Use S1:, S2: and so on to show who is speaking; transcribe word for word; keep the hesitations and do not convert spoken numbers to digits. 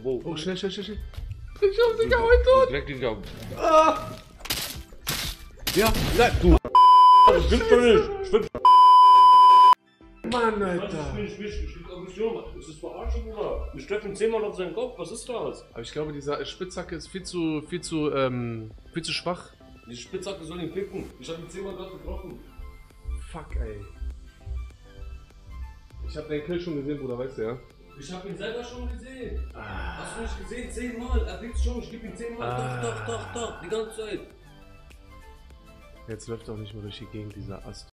S1: wow.
S2: Oh, schnell, schnell, schnell, schnell. Ich hab den gehauen tot.
S1: Direkt den gehauen.
S2: Ah.
S1: Ja, nein, du. Das stimmt doch nicht. Stimmt.
S2: Mann,
S1: Das
S2: Alter.
S1: ist nicht wichtig. Das ist verarschen, Bruder. Wir treffen zehnmal auf seinen Kopf. Was ist das?
S2: Aber ich glaube, dieser Spitzhacke ist viel zu, viel zu, ähm, viel zu schwach.
S1: Die Spitzhacke soll ihn picken. Ich habe ihn zehnmal gerade getroffen.
S2: Fuck, ey. Ich hab deinen Kill schon gesehen, Bruder, weißt du, ja?
S1: Ich habe ihn selber schon gesehen.
S2: Ah.
S1: Hast du nicht gesehen? Zehnmal. Er blickt schon. Ich gebe ihm zehnmal.
S2: Ah.
S1: Doch, doch, doch, doch. Die ganze Zeit.
S2: Jetzt läuft auch nicht mehr durch die Gegend, dieser Ast.